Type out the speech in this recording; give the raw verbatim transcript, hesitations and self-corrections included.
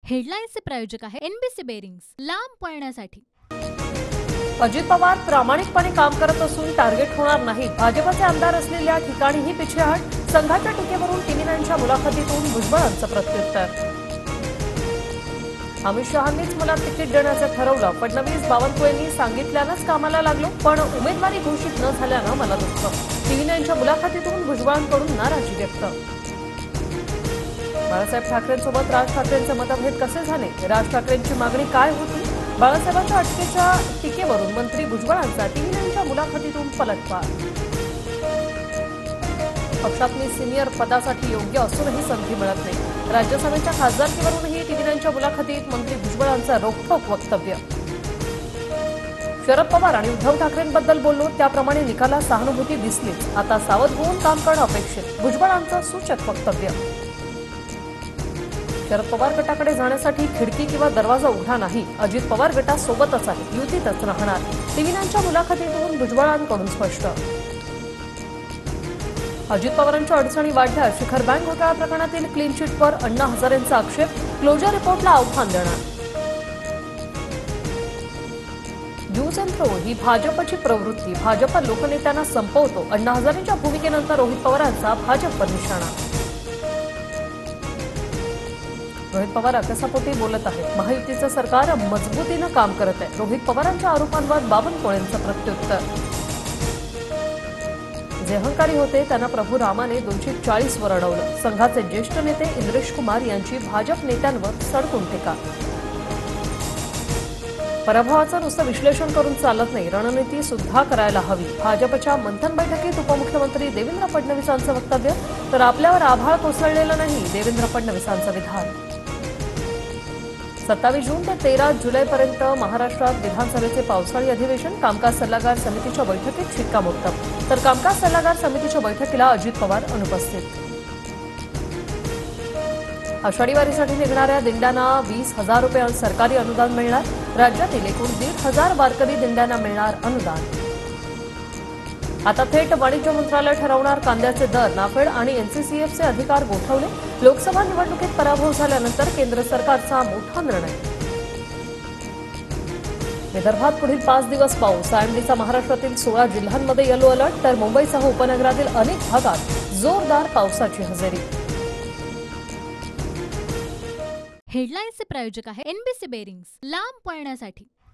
हेडलाईन्सचे प्रायोजक आहे NBC bearings, लांब पळण्यासाठी। अजित पवार प्रामाणिकपणे काम करत असून टार्गेट होणार नाही। भाजपचे आमदार असलेल्या ठिकाणीही पिछेहाट। संघाच्या टीकेवरून टीव्ही नाईनच्या मुलाखतीतून भुजबळांचं प्रत्युत्तर। अमित शहांनीच मला तिकीट देण्याचं ठरवलं। फडणवीस बावनकुळेंनी सांगितल्यानंच कामाला लागलो, पण उमेदवारी घोषित न झाल्यानं मला दुःख। टीव्ही नाईनच्या मुलाखतीतून भुजबळांकडून नाराजी व्यक्त। बाळासाहेब ठाकरेंसोबत राज ठाकरेंचे मतभेद कसे झाले? राज ठाकरेंची मागणी काय होती? बाळासाहेबांच्या अटकेच्या टीकेवरून मंत्री भुजबळांचा टीव्ही नाईनच्या मुलाखतीतून पलटवार। पक्षात मी सिनियर पदासाठी योग्य असूनही संधी मिळत नाही। राज्यसभेच्या खासदारकीवरूनही टीव्ही नाईनच्या मुलाखतीत मंत्री भुजबळांचा रोखठोक वक्तव्य। शरद पवार आणि उद्धव ठाकरेंबद्दल बोललो, त्याप्रमाणे निकालात सहानुभूती दिसलीच। आता सावध होऊन काम करणं अपेक्षित। भुजबळांचं सूचक वक्तव्य। शरद पवार गटाकडे जाण्यासाठी खिडकी किंवा दरवाजा उघडा नाही। अजित पवार गटासोबतच आहे, युतीतच राहणार। टीव्ही नाईनच्या मुलाखतीतून भुजबळांकडून स्पष्ट। अजित पवारांच्या अडचणी वाढल्या। शिखर बँक घोटाळा प्रकरणातील क्लीन चिटवर अण्णा हजारेंचा आक्षेप। क्लोजर रिपोर्टला आव्हान देणार। यूज अँड थ्रो ही भाजपची प्रवृत्ती। भाजप लोकनेत्यांना संपवतो। अण्णा हजारेंच्या भूमिकेनंतर रोहित पवारांचा भाजपवर निशाणा। रोहित पवार अकसापोटी बोलत आहेत। महायुतीचं सरकार मजबूतीनं काम करत आहे। रोहित पवारांच्या आरोपांवर बावनकुळेंचं प्रत्युत्तर। जे अहंकारी होते त्यांना प्रभू रामाने दोनशे चाळीस वर अडवलं। संघाचे ज्येष्ठ नेते इंद्रेश कुमार यांची भाजप नेत्यांवर सडकून टीका। पराभवाचं नुसतं विश्लेषण करून चालत नाही, रणनीती सुद्धा करायला हवी। भाजपच्या मंथन बैठकीत उपमुख्यमंत्री देवेंद्र फडणवीसांचं वक्तव्य। तर आपल्यावर आभाळ कोसळलेलं नाही, देवेंद्र फडणवीसांचं विधान। सत्तावीस जून ते तेरा जुलैपर्यंत महाराष्ट्रात विधानसभेचे पावसाळी अधिवेशन। कामकाज सल्लागार समितीच्या बैठकीत शिक्कामोर्तब। तर कामकाज सल्लागार समितीच्या बैठकीला अजित पवार अनुपस्थित। आषाढी वारीसाठी निघणाऱ्या दिंड्यांना वीस हजार रुपये सरकारी अनुदान मिळणार। राज्यातील एकूण दीड हजार वारकरी दिंड्यांना मिळणार अनुदान। आता थेट वाणिज्य मंत्रालय ठरवणार कांद्याचे दर। नाफेड आणि एनसीसीएफचे अधिकार गोठवले। लोकसभा निवडणुकीत पराभव झाल्यानंतर केंद्र सरकारचा मोठा निर्णय। विदर्भात पुढील पाच दिवस पाऊस। आयएमडीचा महाराष्ट्रातील सोळा जिल्ह्यांमध्ये येलो अलर्ट। तर मुंबईसह उपनगरातील अनेक भागात जोरदार पावसाची हजेरी। हेडलाईन्सचे प्रायोजक आहे एनबीसी बेरिंग्स, लांब पळण्यासाठी।